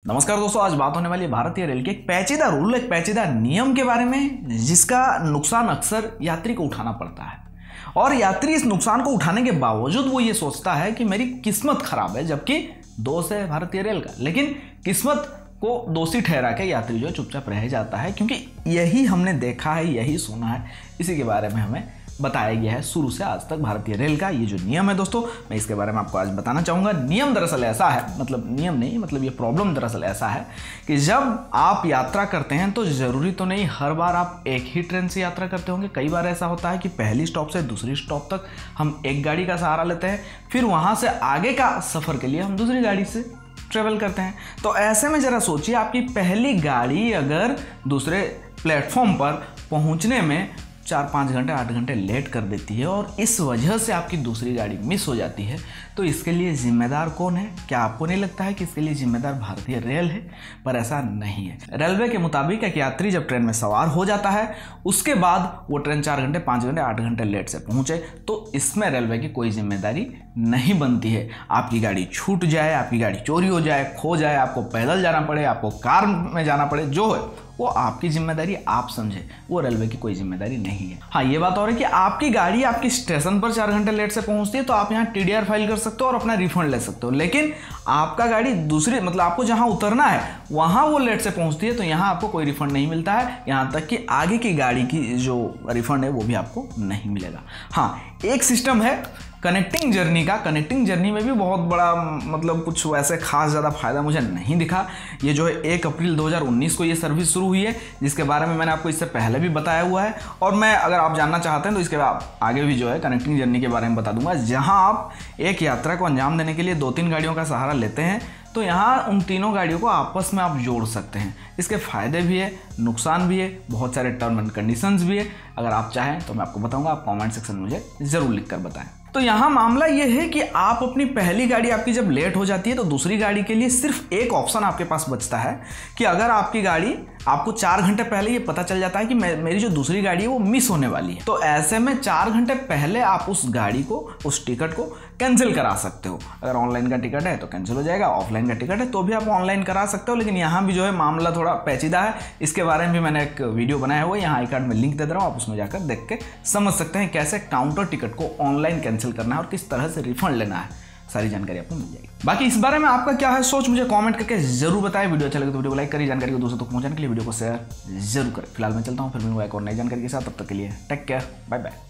नमस्कार दोस्तों, आज बात होने वाली है भारतीय रेल के एक पेचीदा रूल, एक पेचीदा नियम के बारे में, जिसका नुकसान अक्सर यात्री को उठाना पड़ता है। और यात्री इस नुकसान को उठाने के बावजूद वो ये सोचता है कि मेरी किस्मत खराब है, जबकि दोष है भारतीय रेल का। लेकिन किस्मत को दोषी ठहरा के यात्री जो चुपचाप रह जाता है, क्योंकि यही हमने देखा है, यही सुना है, इसी के बारे में हमें बताया गया है शुरू से आज तक भारतीय रेल का ये जो नियम है। दोस्तों, मैं इसके बारे में आपको आज बताना चाहूँगा। नियम दरअसल ऐसा है, मतलब नियम नहीं, मतलब ये प्रॉब्लम दरअसल ऐसा है कि जब आप यात्रा करते हैं तो ज़रूरी तो नहीं हर बार आप एक ही ट्रेन से यात्रा करते होंगे। कई बार ऐसा होता है कि पहली स्टॉप से दूसरी स्टॉप तक हम एक गाड़ी का सहारा लेते हैं, फिर वहाँ से आगे का सफ़र के लिए हम दूसरी गाड़ी से ट्रेवल करते हैं। तो ऐसे में ज़रा सोचिए, आपकी पहली गाड़ी अगर दूसरे प्लेटफॉर्म पर पहुँचने में 4-5 घंटे 8 घंटे लेट कर देती है और इस वजह से आपकी दूसरी गाड़ी मिस हो जाती है, तो इसके लिए जिम्मेदार कौन है? क्या आपको नहीं लगता है कि इसके लिए जिम्मेदार भारतीय रेल है? पर ऐसा नहीं है। रेलवे के मुताबिक एक यात्री जब ट्रेन में सवार हो जाता है, उसके बाद वो ट्रेन 4 घंटे 5 घंटे 8 घंटे लेट से पहुंचे, तो इसमें रेलवे की कोई जिम्मेदारी नहीं बनती है। आपकी गाड़ी छूट जाए, आपकी गाड़ी चोरी हो जाए, खो जाए, आपको पैदल जाना पड़े, आपको कार में जाना पड़े, जो है वो आपकी जिम्मेदारी आप समझे, वो रेलवे की कोई जिम्मेदारी नहीं है। हाँ, ये बात और है कि आपकी गाड़ी आपकी स्टेशन पर 4 घंटे लेट से पहुंचती है तो आप यहाँ TDR फाइल कर सकते हो और अपना रिफंड ले सकते हो। लेकिन आपका गाड़ी दूसरी, मतलब आपको जहाँ उतरना है वहाँ वो लेट से पहुंचती है तो यहाँ आपको कोई रिफंड नहीं मिलता है। यहाँ तक कि आगे की गाड़ी की जो रिफंड है वो भी आपको नहीं मिलेगा। हाँ, एक सिस्टम है कनेक्टिंग जर्नी का। कनेक्टिंग जर्नी में भी बहुत बड़ा, मतलब कुछ वैसे खास ज़्यादा फायदा मुझे नहीं दिखा। ये जो है 1 अप्रैल 2019 को ये सर्विस शुरू हुई है, जिसके बारे में मैंने आपको इससे पहले भी बताया हुआ है। और मैं, अगर आप जानना चाहते हैं तो इसके आगे भी जो है कनेक्टिंग जर्नी के बारे में बता दूंगा। जहाँ आप एक यात्रा को अंजाम देने के लिए 2-3 गाड़ियों का सहारा लेते हैं, तो यहाँ उन तीनों गाड़ियों को आपस में आप जोड़ सकते हैं। इसके फ़ायदे भी है, नुकसान भी है, बहुत सारे टर्म एंड कंडीशंस भी है। अगर आप चाहें तो मैं आपको बताऊंगा, आप कमेंट सेक्शन में मुझे ज़रूर लिख कर बताएं। तो यहाँ मामला ये है कि आप अपनी पहली गाड़ी आपकी जब लेट हो जाती है तो दूसरी गाड़ी के लिए सिर्फ एक ऑप्शन आपके पास बचता है कि अगर आपकी गाड़ी, आपको 4 घंटे पहले ये पता चल जाता है कि मेरी जो दूसरी गाड़ी है वो मिस होने वाली है, तो ऐसे में 4 घंटे पहले आप उस गाड़ी को, उस टिकट को कैंसिल करा सकते हो। अगर ऑनलाइन का टिकट है तो कैंसिल हो जाएगा, ऑफलाइन का टिकट है तो भी आप ऑनलाइन करा सकते हो। लेकिन यहाँ भी जो है मामला थोड़ा पेचीदा है। इसके बारे में भी मैंने एक वीडियो बनाया हुआ है, यहाँ आई कार्ड में लिंक दे दे रहा हूँ, आप उसमें जाकर देख के समझ सकते हैं कैसे काउंटर टिकट को ऑनलाइन कैंसिल करना है और किस तरह से रिफंड लेना है। सारी जानकारी आपको मिल जाएगी। बाकी इस बारे में आपका क्या है सोच, मुझे कमेंट करके जरूर बताएं। वीडियो अच्छा लगे तो वीडियो को लाइक करिए, जानकारी को दोस्तों तक पहुंचाने के लिए वीडियो को शेयर जरूर करें। फिलहाल मैं चलता हूं, फिर मिलूंगा एक और नई जानकारी के साथ। तब तक के लिए टेक केयर, बाय बाय।